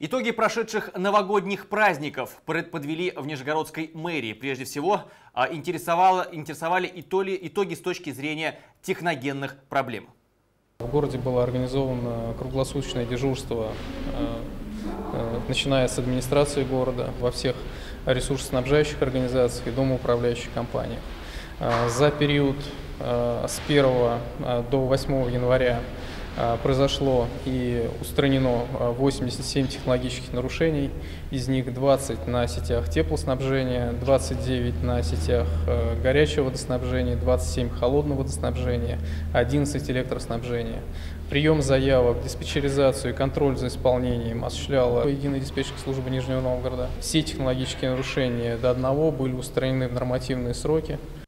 Итоги прошедших новогодних праздников подвели в Нижегородской мэрии. Прежде всего, интересовали итоги с точки зрения техногенных проблем. В городе было организовано круглосуточное дежурство, начиная с администрации города, во всех ресурсоснабжающих организациях и домоуправляющих компаниях. За период с 1 до 8 января произошло и устранено 87 технологических нарушений, из них 20 на сетях теплоснабжения, 29 на сетях горячего водоснабжения, 27 холодного водоснабжения, 11 электроснабжения. Прием заявок, диспетчеризацию и контроль за исполнением осуществляла единая диспетчерская служба Нижнего Новгорода. Все технологические нарушения до одного были устранены в нормативные сроки.